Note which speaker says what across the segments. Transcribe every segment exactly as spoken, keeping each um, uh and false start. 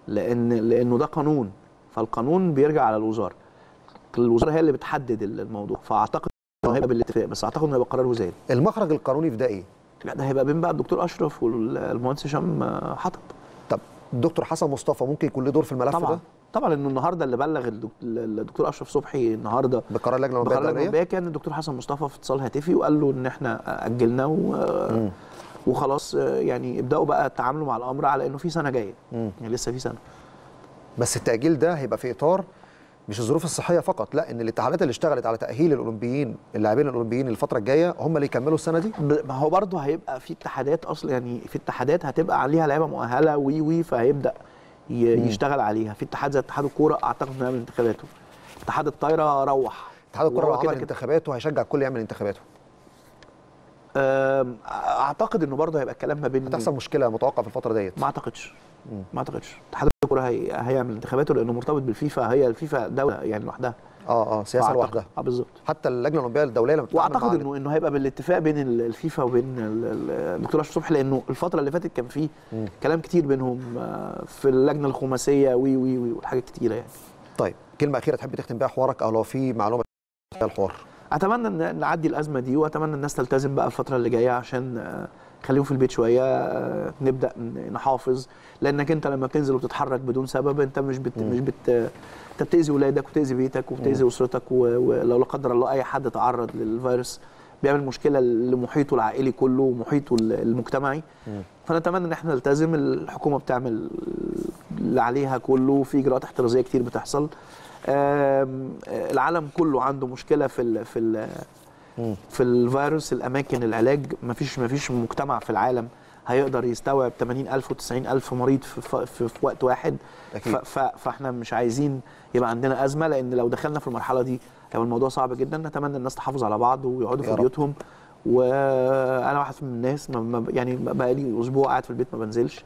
Speaker 1: لان لانه ده قانون، فالقانون بيرجع على الوزاره. الوزاره هي اللي بتحدد الموضوع، فاعتقد انه هيبقى بالاتفاق، بس اعتقد انه هيبقى قرار وزاري.
Speaker 2: المخرج القانوني في ده ايه؟
Speaker 1: لا ده هيبقى بين بقى الدكتور اشرف والمهندس هشام حطب.
Speaker 2: طب الدكتور حسن مصطفى ممكن يكون له دور في الملف
Speaker 1: طبعا
Speaker 2: ده؟
Speaker 1: طبعا انه النهارده اللي بلغ الدكتور اشرف صبحي النهارده
Speaker 2: بقرار اللجنه الاولمبيه
Speaker 1: كان الدكتور حسن مصطفى في اتصال هاتفي وقال له ان احنا اجلناه و... وخلاص، يعني ابداوا بقى التعامل مع الامر على انه في سنه جايه، يعني لسه في سنه.
Speaker 2: بس التاجيل ده هيبقى في اطار مش الظروف الصحيه فقط، لا ان الاتحادات اللي اشتغلت على تاهيل الاولمبيين اللاعبين الاولمبيين الفتره الجايه هم اللي يكملوا السنه دي.
Speaker 1: ما هو برضه هيبقى في اتحادات اصلا، يعني في اتحادات هتبقى عليها لعيبه مؤهله وي وي فهيبدا يشتغل عليها. في اتحاد زي اتحاد الكوره اعتقد انه يعمل انتخاباته. اتحاد الطايره روح.
Speaker 2: اتحاد الكوره لو عمل انتخاباته هيشجع الكل يعمل انتخاباته.
Speaker 1: اعتقد انه برضه هيبقى الكلام ما بين
Speaker 2: هتحصل مشكله متوقع في الفتره ديت.
Speaker 1: ما اعتقدش مم. ما اعتقدش اتحاد الكوره هي... هيعمل انتخاباته لانه مرتبط بالفيفا، هي الفيفا دوله يعني لوحدها.
Speaker 2: اه اه سياسه لوحدها.
Speaker 1: اه بالظبط.
Speaker 2: حتى اللجنه الاولمبيه الدوليه لما بتتعامل
Speaker 1: واعتقد انه انه هيبقى بالاتفاق بين الفيفا وبين الدكتور اشرف صبحي، لانه الفتره اللي فاتت كان في كلام كتير بينهم في اللجنه الخماسيه وي وي وي وحاجات كتيره يعني.
Speaker 2: طيب كلمه اخيره تحب تختم بيها حوارك او لو في معلومه في الحوار؟
Speaker 1: اتمنى ان نعدي الازمه دي، واتمنى الناس تلتزم بقى الفتره اللي جايه عشان خليهم في البيت شويه، نبدا نحافظ، لانك انت لما بتنزل وبتتحرك بدون سبب انت مش بت مش بت انت بتاذي اولادك وبتاذي بيتك وبتاذي اسرتك، ولو لا قدر الله اي حد تعرض للفيروس بيعمل مشكله لمحيطه العائلي كله ومحيطه المجتمعي. فنتمنى ان احنا نلتزم. الحكومه بتعمل اللي عليها كله، في اجراءات احترازيه كتير بتحصل. العالم كله عنده مشكله في ال في ال في الفيروس. الاماكن العلاج ما فيش ما فيش مجتمع في العالم هيقدر يستوعب ثمانين ألف وتسعين ألف مريض في, في, في, في وقت واحد. فاحنا مش عايزين يبقى عندنا ازمه، لان لو دخلنا في المرحله دي هيبقى الموضوع صعب جدا. نتمنى الناس تحافظ على بعض ويقعدوا في بيوتهم. وانا واحد من الناس ما يعني بقى لي اسبوع قاعد في البيت ما بنزلش،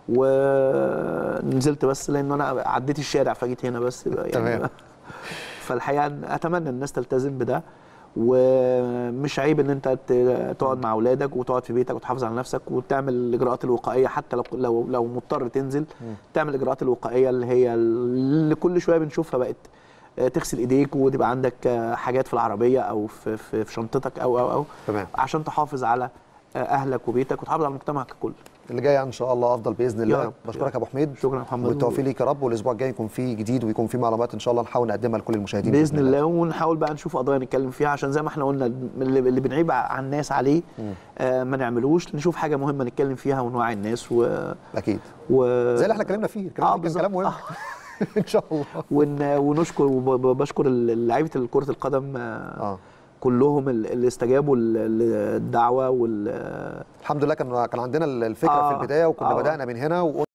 Speaker 1: ونزلت بس لان انا عديت الشارع فجيت هنا بس يعني. فالحقيقه اتمنى الناس تلتزم بده، ومش عيب ان انت تقعد مع اولادك وتقعد في بيتك وتحافظ على نفسك وتعمل الاجراءات الوقائيه، حتى لو لو لو مضطر تنزل تعمل الاجراءات الوقائيه اللي هي اللي كل شويه بنشوفها، بقت تغسل ايديك وتبقى عندك حاجات في العربيه او في في, في شنطتك او او او
Speaker 2: تمام،
Speaker 1: عشان تحافظ على اهلك وبيتك وتحافظ على مجتمعك ككل.
Speaker 2: اللي جاي ان شاء الله افضل باذن الله. بشكرك يا ابو حميد.
Speaker 1: شكرا يا محمد،
Speaker 2: والتوفيق ليك يا رب، والاسبوع الجاي يكون فيه جديد ويكون فيه معلومات ان شاء الله نحاول نقدمها لكل المشاهدين
Speaker 1: باذن الله, الله. ونحاول بقى نشوف قضايا نتكلم فيها، عشان زي ما احنا قلنا اللي بنعيب على الناس عليه آه ما نعملوش. نشوف حاجه مهمه نتكلم فيها ونوعي الناس و
Speaker 2: اكيد
Speaker 1: و...
Speaker 2: زي اللي احنا اتكلمنا فيه. الكلام ده كان كلام مهم ان شاء الله.
Speaker 1: ون... ونشكر وبشكر لعيبه كره القدم آه. كلهم اللي استجابوا للدعوه وال
Speaker 2: الحمد لله. كان كان عندنا الفكره آه. في البدايه وكنا آه. بدانا من هنا.